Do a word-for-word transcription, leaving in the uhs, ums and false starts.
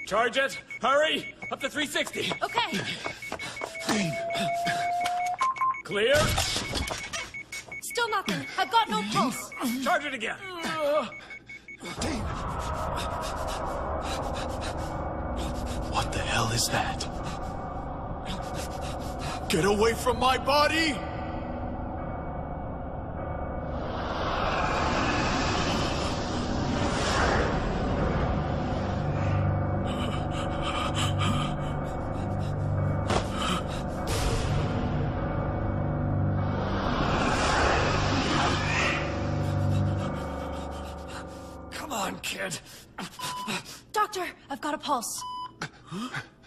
Charge it! Hurry! Up to three sixty! Okay. Clear! Still nothing. I've got no pulse. Charge it again! What the hell is that? Get away from my body! Come on, kid. Doctor, I've got a pulse. Huh?